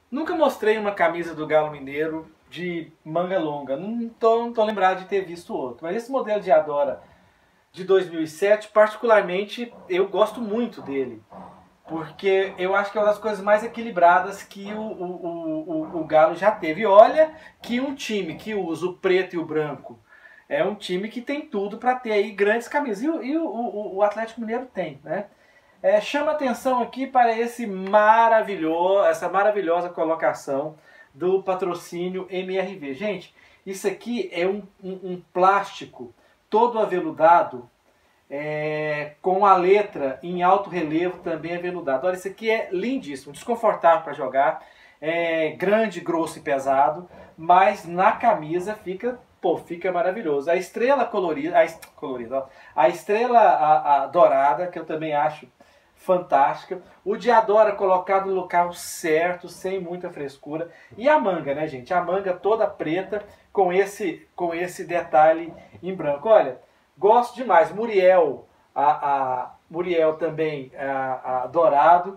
Nunca mostrei uma camisa do Galo Mineiro de manga longa. Não tô lembrado de ter visto outro. Mas esse modelo de Adora de 2007, particularmente, eu gosto muito dele. Porque eu acho que é uma das coisas mais equilibradas que o Galo já teve. E olha que um time que usa o preto e o branco é um time que tem tudo para ter aí grandes camisas. O Atlético Mineiro tem, né? Chama atenção aqui para essa maravilhosa colocação do patrocínio MRV. Gente, isso aqui é um plástico todo aveludado, com a letra em alto relevo também aveludado. Olha, isso aqui é lindíssimo, desconfortável para jogar, grande, grosso e pesado, mas na camisa fica maravilhoso. A estrela colorida, a estrela dourada, que eu também acho fantástica. O Diadora colocado no local certo, sem muita frescura. E a manga, né, gente? A manga toda preta com esse detalhe em branco. Olha, gosto demais. Muriel, Muriel também, dourado.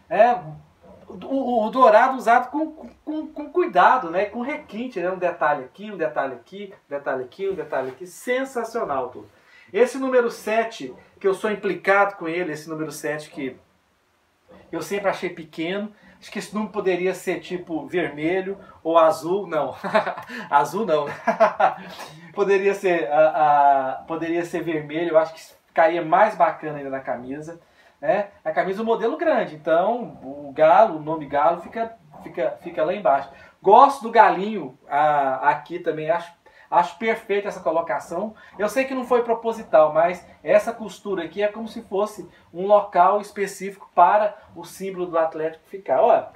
O dourado usado com cuidado, né? Com requinte, né? Um detalhe aqui, um detalhe aqui, um detalhe aqui, um detalhe aqui. Sensacional tudo. Esse número 7, que eu sou implicado com ele, esse número 7 que eu sempre achei pequeno. Acho que esse número poderia ser tipo vermelho ou azul. Não, azul não. Poderia ser vermelho, eu acho que ficaria mais bacana ainda na camisa. A camisa é um modelo grande, então o nome Galo fica lá embaixo. Gosto do galinho aqui também, acho perfeita essa colocação. Eu sei que não foi proposital, mas essa costura aqui é como se fosse um local específico para o símbolo do Atlético ficar. Olha,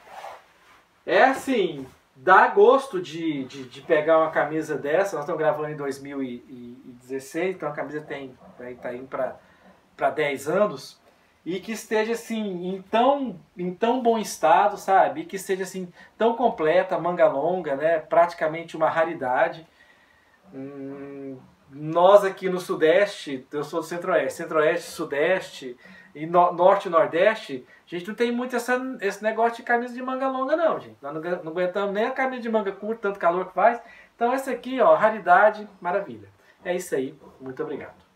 assim, dá gosto de pegar uma camisa dessa. Nós estamos gravando em 2016, então a camisa está indo para 10 anos. E que esteja assim, em tão bom estado, sabe? E que esteja assim, tão completa, manga longa, né? Praticamente uma raridade. Nós aqui no Sudeste, eu sou do Centro-Oeste, Centro-Oeste, Sudeste e Norte e Nordeste, a gente não tem muito esse negócio de camisa de manga longa não, gente. Nós não aguentamos nem a camisa de manga curta, tanto calor que faz. Então essa aqui, ó, raridade, maravilha. É isso aí, muito obrigado.